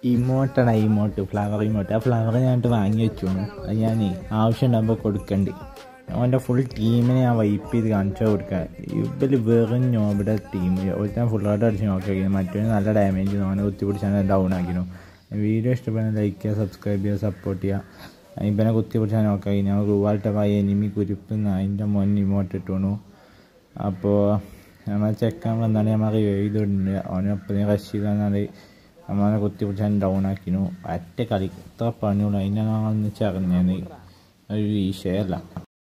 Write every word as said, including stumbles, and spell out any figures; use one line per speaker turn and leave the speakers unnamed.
ഇമോട്ടാണ് emote flower emote. ആ flower ഞാനിട്ട് വാങ്ങി വെച്ചു. അത് ഞാൻ ആവശ്യം ഉണ്ടാകുമ്പോൾ കൊടുക്കണ്ട്. അവൻ്റെ ഫുൾ ടീമിനെ ഞാൻ വൈപ്പ് ചെയ്ത് കാണിച്ചു കൊടുക്കുക. ഇവർ വെറും ഇവിടെ ടീം ഒരുത്താൻ ഫുള്ളായിട്ട് അടിച്ച് നോക്കി. മറ്റൊരു നല്ല ഡാമേജ് അവനെ കുത്തിപ്പിടിച്ചാൽ ഡൗൺ ആക്കിനു. വീഡിയോ ഇഷ്ടപ്പെടുന്ന ലൈക്ക് ചെയ്യുക, സബ്സ്ക്രൈബ് ചെയ്യുക, സപ്പോർട്ട് ചെയ്യുക. ഇവനെ കുത്തിപ്പിടിച്ചാൽ നോക്കി. ഞാൻ റുവാൾട്ട എനിമി കുരിപ്പ് അതിൻ്റെ മോൻ ഇമോട്ട് ഇട്ടു. അപ്പോൾ നമ്മൾ ചെക്കാൻ വന്നാണ് നമ്മൾ എഴുതിയിട്ടുണ്ട്. അവനൊപ്പം റഷ് ചെയ്താൽ നമ്മളെ കുത്തിപ്പിടിച്ചാൽ ഡൗൺ ആക്കിനു. ഒറ്റ കളി ഇത്ര പണിയുള്ളൂ. അതിനാണ് ഞങ്ങൾ ചെറിഞ്ഞത്. ഒരു വിഷയമല്ല.